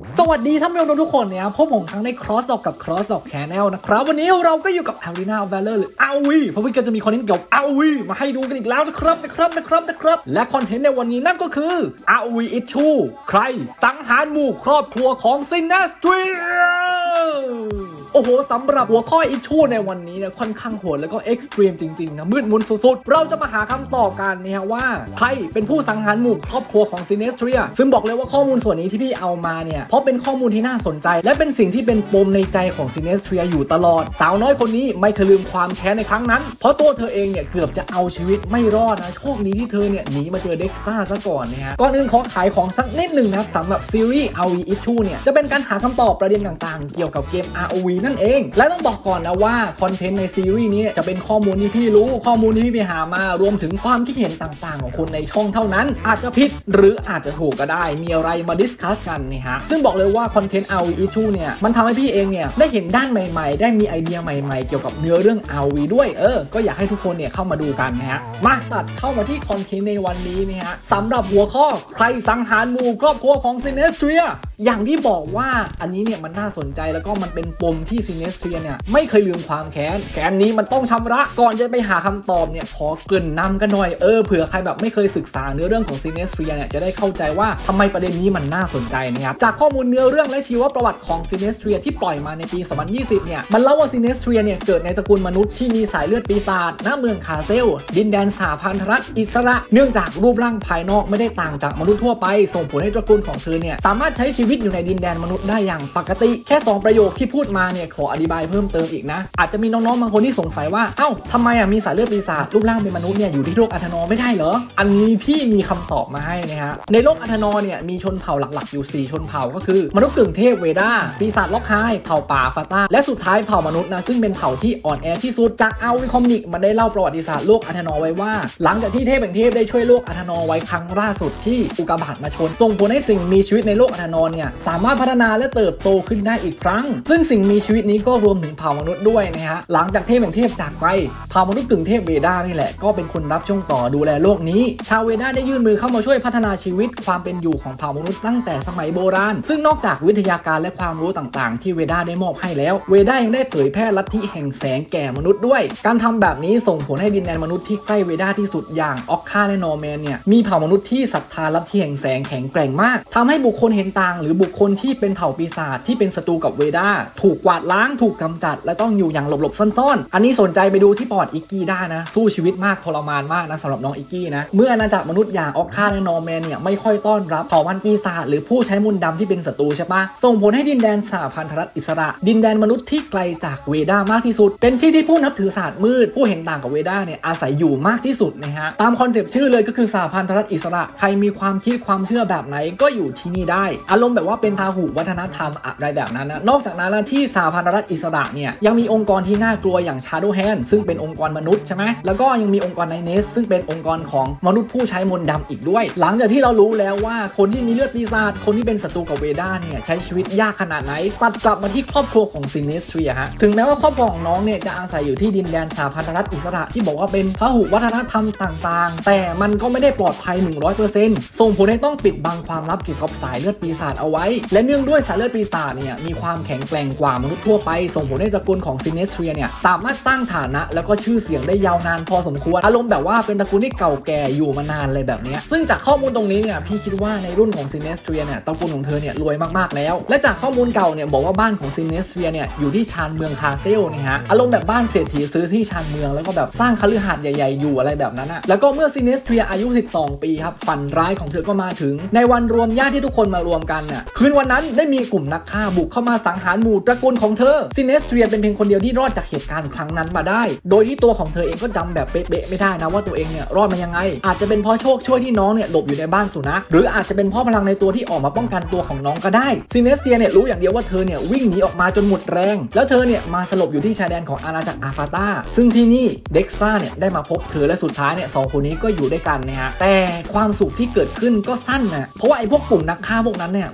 สวัสดีท่านผู้ชมทุกคนเนี่ยพบผมครั้งใน Cross Dog กับ Cross Dog Channel นะครับวันนี้เราก็อยู่กับ Arena of Valor หรือ ROV เพราะว่าจะมีคอนเทนต์เกี่ยวกับ ROV มาให้ดูกันอีกแล้วนะครับและคอนเทนต์ในวันนี้นั่นก็คือ ROV Issue ใครสังหารหมู่ครอบครัวของ Sinestria โอ้โหสำหรับหัวข้อ Issue ในวันนี้เนี่ยค่อนข้างโหดแล้วก็ Extreme จริงๆนะมืดมนสุดๆเราจะมาหาคำตอบกันนะฮะว่าใครเป็นผู้สังหารหมู่ครอบครัวของ Sinestria ซึ่งบอกเลยว่าข้อมูลส่วนนี้ที่พี่เอามาเนี่ยเพราะเป็นข้อมูลที่น่าสนใจและเป็นสิ่งที่เป็นปมในใจของ Sinestria อยู่ตลอดสาวน้อยคนนี้ไม่เคยลืมความแค้นในครั้งนั้นเพราะตัวเธอเองเนี่ยเกือบจะเอาชีวิตไม่รอดนะโชคดีที่เธอเนี่ยหนีมาเจอเด็กสตาร์ซะก่อนนะฮะก่อนอื่นขอขายของสักนิดหนึ่งนะสำหรับซีรีส์ ROV Issue เนี่ยจะเป็นการหาคำตอบประเด็นต่างๆเกี่ยวกับเกม ROV นั่นเองและต้องบอกก่อนนะว่าคอนเทนต์ในซีรีส์นี้จะเป็นข้อมูลที่พี่รู้ข้อมูลที่พี่ไปหามารวมถึงความคิดเห็นต่างๆของคนในช่องเท่านั้นอาจจะผิดหรืออาจจะถูกก็ได้มีอะไรมาดิสคัสกันนะฮะซึ่งบอกเลยว่าคอนเทนต์ ROV Issue เนี่ยมันทำให้พี่เองเนี่ยได้เห็นด้านใหม่ๆได้มีไอเดียใหม่ๆเกี่ยวกับเนื้อเรื่อง ROV ด้วยก็อยากให้ทุกคนเนี่ยเข้ามาดูกันนะฮะมาตัดเข้ามาที่คอนเทนต์ในวันนี้นะฮะสำหรับหัวข้อใครสังหารหมู่ครอบครัวของ Sinestria อย่างที่บอกว่าอันนี้เนี่ยมันน่าสนใจแล้วก็มันเป็นปมที่ Sinestria เนี่ยไม่เคยลืมความแค้นนี้มันต้องชำระก่อนจะไปหาคำตอบเนี่ยขอเกริ่นนำกันหน่อยเผื่อใครแบบไม่เคยศึกษาเนื้อเรื่องของ Sinestria เนี่ยจะได้เข้าใจว่าทำไมประเด็นนี้มันน่าสนใจนะครับจากข้อมูลเนื้อเรื่องและชีวประวัติของ Sinestria ที่ปล่อยมาในปี 2020 เนี่ยมันเล่าว่า Sinestria เนี่ยเกิดในตระกูลมนุษย์ที่มีสายเลือดปีศาจณเมืองคาเซลดินแดนสหพันธรัฐอิสระเนื่องจากรูปร่างภายนอกไม่ได้ต่างจากมนุษย์ทั่วไปส่งผลให้ตระกูลของเธอเนี่ยสามารถใช้ชีวิตอยู่ในดินแดนมนุษย์ได้อย่างปกติแค่2ประโยคที่พูดมาเนี่ยขออธิบายเพิ่มเติมอีกนะอาจจะมีน้องๆบางคนที่สงสัยว่าเอ้าทำไมมีสายเลือดปีศาจรูปร่างเป็นมนุษย์เนี่ยอยู่ที่โลกอัธนอไม่ได้เหรออันนี้พี่มีคำตอบมาให้นะฮะในโลกอัธนอเนี่ยมีชนเผ่าหลักๆอยู่4ชนเผ่าก็คือมนุษย์กึ่งเทพเวดาปีศาจล็อกไฮเผ่าป่าฟาตาและสุดท้ายเผ่ามนุษย์นะซึ่งเป็นเผ่าที่อ่อนแอที่สุดจากเอาวิคอมิกมันได้เล่าประวัติศาสตร์โลกอัธนอไว้ว่าหลังจากที่เทพแห่งเทพได้ช่วยโลกอัธนอไว้ครั้งล่าสุดที่อุกกาบาตมาชนส่งผลให้สิ่งมีชีวิตในโลกอัธนอเนี่ยสามารถพัฒนาและเติบโตขึ้นได้อีกครั้งซึ่งสิ่งมีชีวิตนี้ก็รวมถึงเผ่ามนุษย์ด้วยนะฮะหลังจากเทพแห่งเทพจากไปเผ่ามนุษย์กึ่งเทพเวดานี่แหละก็เป็นคนรับช่วงต่อดูแลโลกนี้ชาวเวดาได้ยื่นมือเข้ามาช่วยพัฒนาชีวิตความเป็นอยู่ของเผ่ามนุษย์ตั้งแต่สมัยโบราณซึ่งนอกจากวิทยาการและความรู้ต่างๆที่เวดาได้มอบให้แล้วเวดายังได้เผยแพร่ลัทธิแห่งแสงแก่มนุษย์ด้วยการทำแบบนี้ส่งผลให้ดินแดนมนุษย์ที่ใกล้เวดาที่สุดอย่างออกคาและนอร์แมนเนี่ยมีเผ่ามนุษย์ที่ศรัทธาลัทธิแห่งแสงแข็งแกร่งมากทำให้บุคคลเห็นต่างหรือบุคคลที่เป็นเผ่าปีศาจที่เป็นศัตรูกับเวดาถูกกวาดล้างถูกกำจัดและต้องอยู่อย่างหลบๆซ่อนๆอันนี้สนใจไปดูที่ปอดอิกกี้ได้นะสู้ชีวิตมากทรมานมากนะสำหรับน้องอิกกี้นะเมื่ออาณาจักรมนุษย์อย่างออกคาและนอร์แมนเนี่ยไม่ค่อยต้อนรับเผ่าพันธุ์ปีศาจหรือผู้ใช้มนต์ดำที่เป็นศัตรูใช่ปะส่งผลให้ดินแดนสหพันธรัฐอิสระดินแดนมนุษย์ที่ไกลจากเวดามากที่สุดเป็นที่ที่ผู้นับถือศาสตร์มืดผู้เห็นต่างกับเวดาเนี่ยอาศัยอยู่มากที่สุดนะฮะตามคอนเซปต์ชื่อเลยก็คือสหพันธรัฐอิสระใครมีความคิดความเชื่อแบบไหนก็อยู่ที่นี่ได้อารมณ์แบบว่าเป็นพาหุวัฒนธรรมอะไรแบบนั้นนะนอกจากนั้นแล้วที่สหพันธรัฐอิสระเนี่ยยังมีองค์กรที่น่ากลัวอย่าง Shadow Hand ซึ่งเป็นองค์กรมนุษย์ใช่ไหมแล้วก็ยังมีองค์กร Nines ซึ่งเป็นองค์กรของมนุษย์ผู้ใช้มนต์ดำอีกด้วยหลังจากที่เรารู้แล้วว่าคนที่มีเลือดปีศาจคนที่เป็นศัตรูกับเวดาเนี่ยใช้ชีวิตยากขนาดไหนตัดกลับมาที่ครอบครัวของ Sinestria ฮะถึงแม้ว่าครอบครัวของน้องเนี่ยจะอาศัยอยู่ที่ดินแดนสหพันธรัฐอิสระที่บอกว่าเป็นพหุวัฒนธรรมต่างๆแต่มันก็ไม่ได้ปลอดภัย 100% ส่งผลให้ต้องปิดบังความลับเกี่ยวกับสายเลือดปีศาจเอาไว้และเนื่องด้วยสายเลือดปีศาจเนี่ยมีความแข็งแกร่งกว่ามนุษย์ทั่วไปส่งผลให้ตระกูลของ Sinestria เนี่ยสามารถสร้างฐานะแล้วก็ชื่อเสียงได้ยาวนานพอสมควรอารมณ์แบบว่าเป็นตระกูลที่เก่าแก่อยู่มานานเลยแบบนี้ซึ่งจากข้อมูลตรงนี้เนี่ยพี่คิดว่าในรุ่นของ Sinestria เนี่ยตระกูลของเธอเนี่ยรวยมากๆแล้วและจากข้อมูลเก่าเนี่ยบอกว่าบ้านของ Sinestria เนี่ยอยู่ที่ชานเมืองคาเซลนะฮะอารมณ์แบบบ้านเศรษฐีซื้อที่ชานเมืองแล้วก็แบบสร้างคฤหาสน์ใหญ่ๆอยู่อะไรแบบนั้นนะแล้วก็เมื่อ Sinestria อายุ12 ปีครับฝันร้ายของเธอก็มาถึงในวันรวมญาติที่ทุกคนมารวมกันน่ะคืนวันนั้นได้มีกลุ่มนักฆ่าบุกเข้ามาสังหารหมู่ตระกูลของเธอ Sinestria เป็นเพียงคนเดียวที่รอดจากเหตุการณ์ครั้งนั้นมาได้โดยที่ตัวของเธอเองก็จำแบบเป๊ะๆไม่ได้นะว่าตัวเองเนี่ยรอดมายังไงอาจจะเป็นเพราะโชคช่วยที่น้องเนี่ยหลบอยู่ในบ้านสุนัขหรืออาจจะเป็นเพราะพลังในตัวที่ออกมาป้องกันตัวของน้องก็ได้ Sinestria เนี่ยรู้อย่างเดียวว่าเธอเนี่ยวิ่งหนีออกมาจนหมดแรงแล้วเธอเนี่ยมาสลบอยู่ที่ชายแดนของอาณาจักรอาฟาตาซึ่งที่นี่เด็กสตาร์เนี่ยได้มาพบเธอและสุดท้ายเนี่ย2คนนี้ก็อยู่ด้วยกันนะฮะแต่ความสุขที่เกิดขึ้นก็สั้นนะเพราะว่าไอ้พวกกลุ่มนักฆ่าพวกนั้นเนี่ยมัน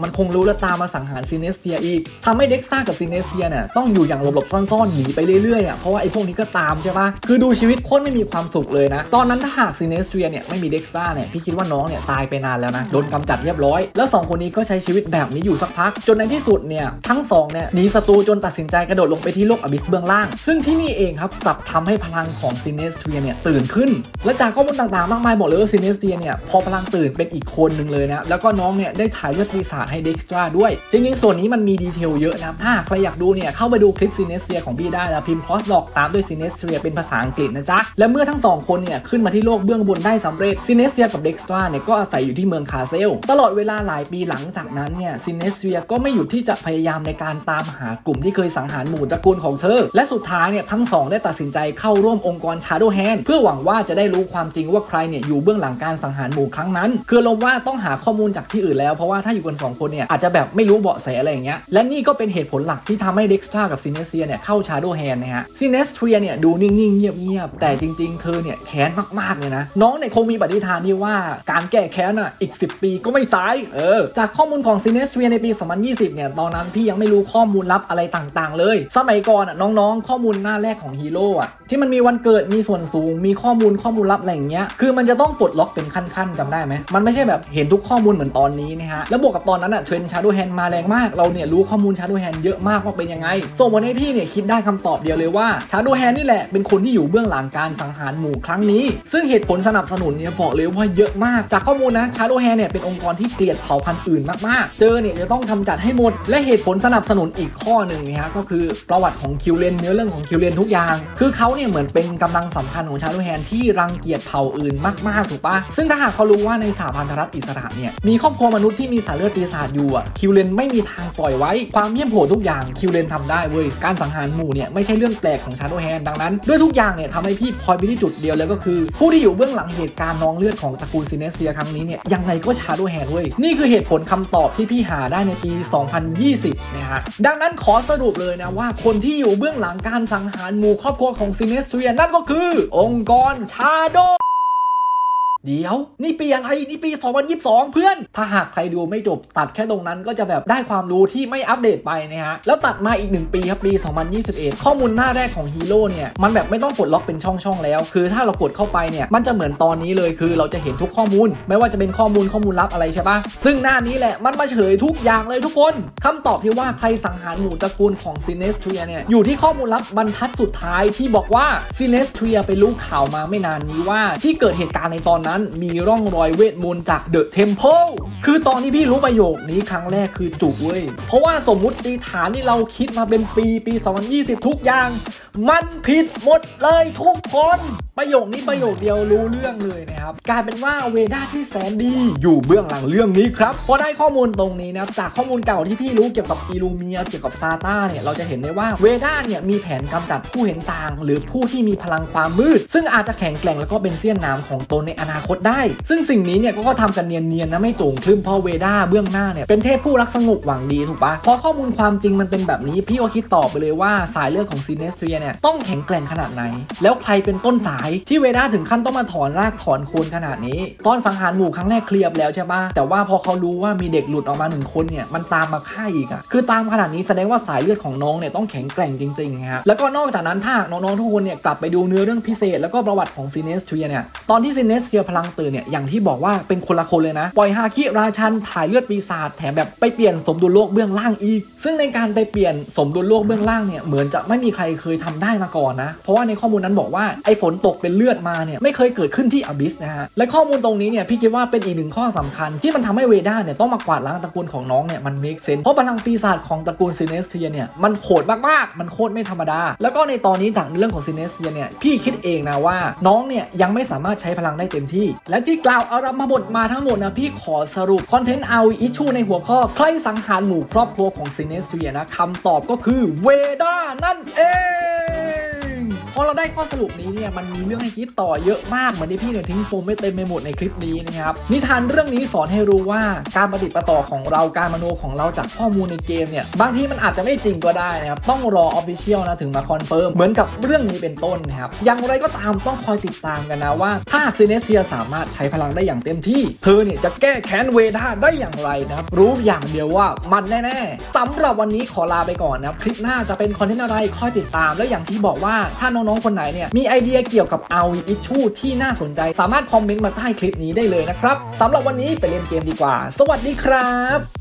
มันคงรู้และตามมาสังหารซินเนสเทียอีกทำให้เด็กซ่ากับซินเนสเทียเนี่ยต้องอยู่อย่างหลบๆซ่อนๆหนีไปเรื่อยๆเพราะว่าไอ้พวกนี้ก็ตามใช่ปะคือดูชีวิตโคตรไม่มีความสุขเลยนะตอนนั้นถ้าหากซินเนสเทียเนี่ยไม่มีเด็กซ่าเนี่ยพี่คิดว่าน้องเนี่ยตายไปนานแล้วนะโดนกำจัดเรียบร้อยแล้ว2คนนี้ก็ใช้ชีวิตแบบนี้อยู่สักพักจนในที่สุดเนี่ยทั้ง2เนี่ยหนีศัตรูจนตัดสินใจกระโดดลงไปที่โลกอบิสเบื้องล่างซึ่งที่นี่เองครับกลับทำให้พลังของซินเนสเทียเนี่ยตื่นขึ้นและจากข้อมูลต่างๆมากมายบอกเลยว่าซินเนสเทียเนี่ยพอพลังตื่นเป็นอีกคนหนึ่งเลยนะแล้วก็น้องเนี่ยได้ถ่ายเลือดปีศาจให้เด็กซ่าด้วยจริงๆส่วนนี้มันมีดีเทลเยอะนะถ้าใครอยากดูเนี่ยเข้าไปดูคลิปซินเนสเทียของพี่ได้นะพิมพ์ crosslock ตามด้วยซินเนสเทียเป็นภาษาอังกฤษนะจ๊ะและเมื่อทั้ง2คนเนี่ยขึ้นมาที่โลกเบื้องบนได้สำเร็จซินเนสเทียกับเด็กซ่าเนี่ยก็อาศัยอยู่ที่เมืองคาเซลตลอดเวลาหลายปีหลังจากนั้นเนี่ยซินเนสเทียก็ไม่หยุดที่จะพยายามในการตามหากลุ่มที่เคยสังหารหมู่ตระกูลของเธอและสุดท้ายเนี่ยทั้ง2ได้ตัดสินใจเข้าร่วมองค์กร Shadow Hand เพื่อหวังว่าจะได้รู้ความจริงว่าใครเนี่ยอยู่เบื้องหลังการสังหารหมู่ครั้งนั้นคือลงว่าต้องหาข้อมูลจากที่อื่นแล้วเพราะว่าถ้าอยู่กัน2คนเนี่ยอาจจะแบบไม่รู้เบาะแสอะไรอย่างเงี้ยและนี่ก็เป็นเหตุผลหลักที่ทำให้เด็กซ่ากับซินเนสเทียเนี่ยเข้า Shadow Hand นะฮะซินเนสเทียเนี่ยดูนิ่งๆเงียบๆแต่จริงๆเธอเนี่ยแค้นมากๆเลยนะน้องเนี่ยคงมีปณิธานที่ว่าการแก้แค้นอีก10 ปีก็ไม่สายจากข้อมูลของซินเนสเทียในปี2020เนี่ยตอนนั้นพี่ยังไม่รู้ข้อมูลลับอะไรต่างๆเลยสมัยก่อนน้องๆข้อมูลหน้าแรกของฮีโร่ที่มันมีวันเกิดมีส่วนสูงมีข้อมูลลับอะไรอย่างเงี้ยคือมันจะต้องปลดล็อกเป็นขั้นๆจำได้ไหมมันไม่ใช่แบบเห็นทุกข้อมูลเหมือนตอนนี้นะฮะแล้วบวกกับตอนนั้นเทรนด์ Shadow Hand มาแรงมากเราเนี่ยรู้ข้อมูล Shadow Hand เยอะมากว่าเป็นยังไงส่งผลให้พี่เนี่ยคิดได้คำตอบเดียวเลยว่า Shadow Hand นี่แหละเป็นคนที่อยู่เบื้องหลังการสังหารหมู่ครั้งนี้ซึ่งเหตุผลสนับสนุนเนี่ยบอกเลยว่าเยอะมากจากข้อมูลนะ Shadow Hand เนี่ยเป็นองค์กรที่เกลียดเผ่าพันธุ์อื่นมากๆเจอเนี่ยจะต้องกำจัดให้หมดและเหตุผลสนับสนุนอีกข้อหนึ่งนะฮะก็คือประวัติของคิวเลนเนื้อเรื่องของคิวเลนทุกอย่างคือเขาเนี่ยเหมือนเป็นกำลังสำคัญของ Shadow Hand ที่รังเกียจเผ่าอื่นมากๆถูกปะซึ่งถ้าหากเขารู้ว่าในสหพันธรัฐอิสระเนี่ยมีครอบครัวมนุษย์ที่มีสายเลือดปีศาจอยู่คิวเลนไม่มีทางปล่อยไว้ความเหี้ยมโหดทุกอย่างคิวเลนทำได้เว้ยการสังหารหมู่เนี่ยไม่ใช่เรื่องแปลกของ Shadow Hand ดังนั้นด้วยทุกอย่างเนี่ยทำให้พี่พอยไปที่จุดเดียวเลยก็คือผู้ที่อยู่เบื้องหลังเหตุการณ์น้องเลือดของตระกูลซินเนสเทียครั้งนี้เนี่ยยังไงก็ Shadow Hand เว้ยนี่คือเหตุผลคำตอบที่พี่หาได้ในปี 2020 นะฮะดังนั้นขอสรุปเลยนะว่าคนที่อยู่เบื้องหลังการสังหารหมู่ครอบครัวของซินเนสเทียนั่นก็คือองค์กร Shadowเดี๋ยวนี่ปีอะไรนี่ปี 2022 เพื่อนถ้าหากใครดูไม่จบตัดแค่ตรงนั้นก็จะแบบได้ความรู้ที่ไม่อัปเดตไปนะฮะแล้วตัดมาอีก1ปีครับปี 2021 ข้อมูลหน้าแรกของฮีโร่เนี่ยมันแบบไม่ต้องกดล็อกเป็นช่องๆแล้วคือถ้าเรากดเข้าไปเนี่ยมันจะเหมือนตอนนี้เลยคือเราจะเห็นทุกข้อมูลไม่ว่าจะเป็นข้อมูลลับอะไรใช่ปะซึ่งหน้านี้แหละมันมาเฉลยทุกอย่างเลยทุกคนคำตอบที่ว่าใครสังหารหมู่ตระกูลของซินเนสเทียเนี่ยอยู่ที่ข้อมูลลับบรรทัดสุดท้ายที่บอกว่าซินเนสเทียไปรู้ข่าวมาไม่นานนี้ว่าที่เกิดเหตุการณ์ในตอนนั้นมีร่องรอยเวทมนต์จากเดอะเทมเพลคือตอนที่พี่รู้ประโยคนี้ครั้งแรกคือจุกเว้ยเพราะว่าสมมุติฐานที่เราคิดมาเป็นปี 2020 ทุกอย่างมันผิดหมดเลยทุกคนประโยคนี้ประโยคเดียวรู้เรื่องเลยนะครับกลายเป็นว่าเวด้าที่แสนดีอยู่เบื้องหลังเรื่องนี้ครับพอได้ข้อมูลตรงนี้นะจากข้อมูลเก่าที่พี่รู้เกี่ยวกับอิลูเมียเกี่ยวกับซาต้าเนี่ยเราจะเห็นได้ว่าเวด้าเนี่ยมีแผนกำจัดผู้เห็นต่างหรือผู้ที่มีพลังความมืดซึ่งอาจจะแข็งแกร่งแล้วก็เป็นเสี้ยนน้ำของตนในอนาคตได้ซึ่งสิ่งนี้เนี่ยก็ทำกันเนียนๆนะไม่โจงคลึ้มเพราะเวด้าเบื้องหน้าเนี่ยเป็นเทพผู้รักสงบหวังดีถูกปะพอข้อมูลความจริงมันเป็นแบบนี้พี่ก็คิดต่อไปเลยว่าสายเลือดของซินเนสเทียเนี่ยต้องแข็งแกร่งขนาดไหนแล้วใครเป็นต้นสายที่เวด้าถึงขั้นต้องมาถอนรากถอนโคนขนาดนี้ตอนสังหารหมู่ครั้งแรกเคลียร์แล้วใช่ปะแต่ว่าพอเขารู้ว่ามีเด็กหลุดออกมา1 คนเนี่ยมันตามมาฆ่าอีกคือตามขนาดนี้แสดงว่าสายเลือดของน้องเนี่ยต้องแข็งแกร่งจริงๆฮะแล้วก็นอกจากนั้นถ้าน้องๆทุกคนเนี่ยกลับไปดูเนื้อเรื่องพิเศษแล้วก็ประวัติของซินเนสเทียเนี่ยตอนที่ซินเนสเทียพลังตื่นเนี่ยอย่างที่บอกว่าเป็นคนละคนเลยนะปล่อยฮาคิราชันถ่ายเลือดปีศาจแถมแบบไปเปลี่ยนสมดุลโลกเบื้องล่างอีกซึ่งในการไปเปลี่ยนสมดุลโลกเบื้องล่างเนี่ยเหมือนจะไม่มีใครเคยทำได้มาก่อนนะเพราะว่าในข้อมูลนั้นบอกว่าไอ้ฝนตกเป็นเลือดมาเนี่ยไม่เคยเกิดขึ้นที่อบิสนะฮะและข้อมูลตรงนี้เนี่ยพี่คิดว่าเป็นอีก1ข้อสำคัญที่มันทำให้เวด้าเนี่ยต้องมากวาดล้างตระกูลของน้องเนี่ยมันเมคเซนส์เพราะพลังปีศาจของตระกูลซินเนสเทียเนี่ยมันโหดมากๆมันโคตรไม่ธรรมดาแล้วก็ในตอนนี้จากเรื่องของซินเนสเทียเนี่ยพี่คิดเองนะว่าน้องเนี่ยยังไม่สามารถใช้พลังได้เต็มที่และที่กล่าวอารัมพบทมาทั้งหมดนะพี่ขอสรุปคอนเทนต์เอาอิชชูในหัวข้อใครสังหารหมู่ครอบครัวของซินเนสเทียนะคำตอบก็คือเวด้านั่นเองพอเราได้ข้อสรุปนี้เนี่ยมันมีเรื่องให้คิดต่อเยอะมากเหมือนที่พี่เนี่ยทิ้งปมไม่เต็มไปหมดในคลิปนี้นะครับนิทานเรื่องนี้สอนให้รู้ว่าการประดิษฐ์ประต่อของเราการมโนของเราจากข้อมูลในเกมเนี่ยบางทีมันอาจจะไม่จริงก็ได้นะครับต้องรอ Official นะถึงมาคอนเฟิร์มเหมือนกับเรื่องนี้เป็นต้นนะครับอย่างไรก็ตามต้องคอยติดตามกันนะว่าถ้าซินเนสเทียสามารถใช้พลังได้อย่างเต็มที่เธอเนี่ยจะแก้แค้นเวด้าได้อย่างไรนะครับรู้อย่างเดียวว่ามันแน่ๆสำหรับวันนี้ขอลาไปก่อนนะครับคลิปหน้าจะเป็นคอนเทนต์อะไรคอยติดตามแล้วอย่างที่บอกว่าถ้าน้องๆคนไหนเนี่ยมีไอเดียเกี่ยวกับ ROV Issue ที่น่าสนใจสามารถคอมเมนต์มาใต้คลิปนี้ได้เลยนะครับสำหรับวันนี้ไปเล่นเกมดีกว่าสวัสดีครับ